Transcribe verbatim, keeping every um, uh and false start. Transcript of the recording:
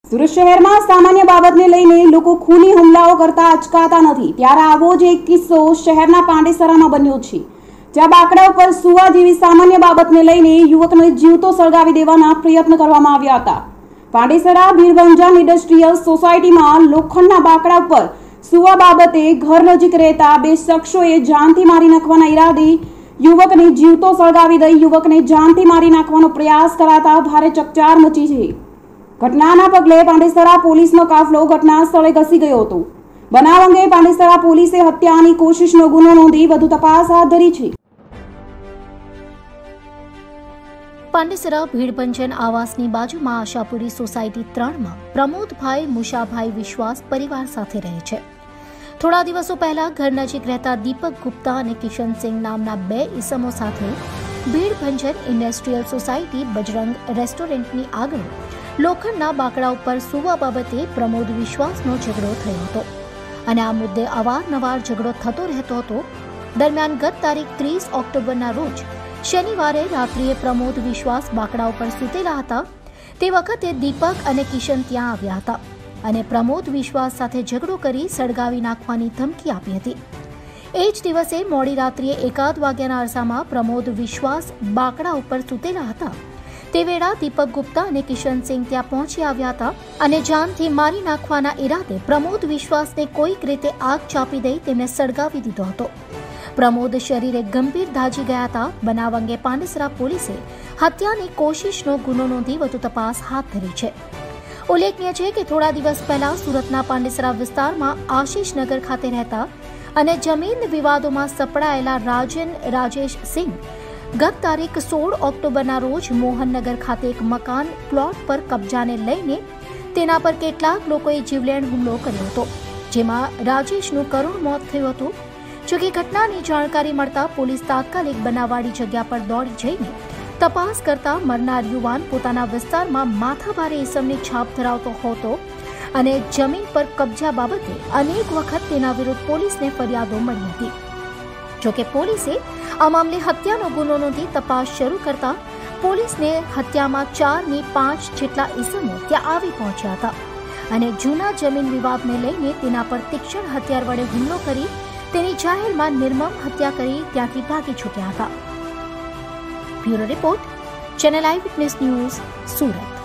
સુરત શહેરમાં સામાન્ય બાબતને લઈને લોકો ખૂની હુમલાઓ કરતા અચકાતા નથી, ત્યારે આવો જ એક કિસ્સો શહેરના પાંડેસરામાં બન્યો છે, જ્યાં બાકડા ઉપર સુવા જેવી સામાન્ય બાબતને લઈને યુવકને જીવતો સળગાવી દેવાના પ્રયત્ન કરવામાં આવ્યા હતા। પાંડેસરા ભીડભંજન ઇન્ડસ્ટ્રીયલ સોસાયટીમાં લોખંડના બાકડા ઉપર સુવા બાબતે ઘર નજીક રહેતા બે શખ્સોએ જાનથી મારી નાખવાના ઈરાદે યુવકને જીવતો સળગાવી દઈ યુવકને જાનથી મારી નાખવાનો પ્રયાસ કરાતા ભારે ચકચાર મચી છે। ઘટનાના પગલે પાંડેસરા પોલીસનો કાફલો ઘટના સ્થળે ઘસી ગયો હતો। બનાવ અંગે પાંડેસરા પોલીસે હત્યાની કોશિશનો ગુનો નોંધી વધુ તપાસ હાથ ધરી છે। પાંડેસરા ભીડભંજન આવાસની બાજુમાં આશાપુરી સોસાયટી ત્રણમાં પ્રમોદભાઈ મુશાભાઈ વિશ્વાસ પરિવાર સાથે રહે છે। થોડા દિવસો પહેલા ઘર નજીક રહેતા દીપક ગુપ્તા અને કિશનસિંહ નામના બે ઈસમો સાથે ભીડભંજન ઇન્ડસ્ટ્રીયલ સોસાયટી બજરંગ રેસ્ટોરન્ટની આગળ લોખંડના બાકડા ઉપર સુવા બાબતે પ્રમોદ વિશ્વાસનો ઝઘડો થયો હતો અને આ મુદ્દે અવારનવાર ઝઘડો થતો રહેતો હતો। દરમિયાન ગત તારીખ ત્રીસ ઓક્ટોબરના રોજ શનિવારે રાત્રિએ પ્રમોદ વિશ્વાસ બાકડા ઉપર સૂતેલા હતા તે વખતે દીપક અને કિશન ત્યાં આવ્યા હતા અને પ્રમોદ વિશ્વાસ સાથે ઝઘડો કરી સળગાવી નાખવાની ધમકી આપી હતી। એ જ દિવસે મોડી રાત્રિએ એકાદ વાગ્યાના અરસામાં પ્રમોદ વિશ્વાસ બાકડા ઉપર સૂતેલા હતા તે વેળા દીપક ગુપ્તા અને કિશનસિંહ ત્યાં પહોંચી આવ્યા હતા અને જાનથી મારી નાખવાના ઈરાદે પ્રમોદ વિશ્વાસને કોઈક રીતે આગ ચાપી દઈ તેમને સળગાવી દીધો હતો। પ્રમોદ શરીરે ગંભીર દાઝી ગયા હતા। બનાવ અંગે પાંડેસરા પોલીસે હત્યાની કોશિશનો ગુનો નોંધી વધુ તપાસ હાથ ધરી છે। ઉલ્લેખનીય છે કે થોડા દિવસ પહેલા સુરતના પાંડેસરા વિસ્તારમાં આશીષનગર ખાતે રહેતા અને જમીન વિવાદોમાં સપડાયેલા રાજન રાજેશ સિંહ ગત તારીખ સોળ ઓક્ટોબરના રોજ મોહનનગર ખાતે એક મકાન પ્લોટ પર કબજાને લઈને તેના પર કેટલાક લોકોએ જીવલેણ હુમલો કર્યો હતો, જેમાં રાજેશનું કરુણ મોત થયું હતું। જોકે ઘટનાની જાણકારી મળતા પોલીસ તાત્કાલિક બનાવવાળી જગ્યા પર દોડી જઈને તપાસ કરતા મરનાર યુવાન પોતાના વિસ્તારમાં માથાભારે ઇસમની છાપ ધરાવતો હતો અને જમીન પર કબજા બાબતે અનેક વખત તેના વિરુદ્ધ પોલીસને ફરિયાદો મળી હતી। જોકે પોલીસે આ મામલે હત્યાનો ગુનો નોંધી તપાસ શરૂ કરતા પોલીસને હત્યામાં ચારની પાંચ જેટલા ઇસમો ત્યાં આવી પહોંચ્યા હતા અને જૂના જમીન વિવાદને લઈને તેના પર તીક્ષ્ણ હથિયાર વડે હુમલો કરી તેની જાહેરમાં નિર્મમ હત્યા કરી ત્યાંથી ભાગી છૂટ્યા હતા। Bureau report, channel I witness news, Surat.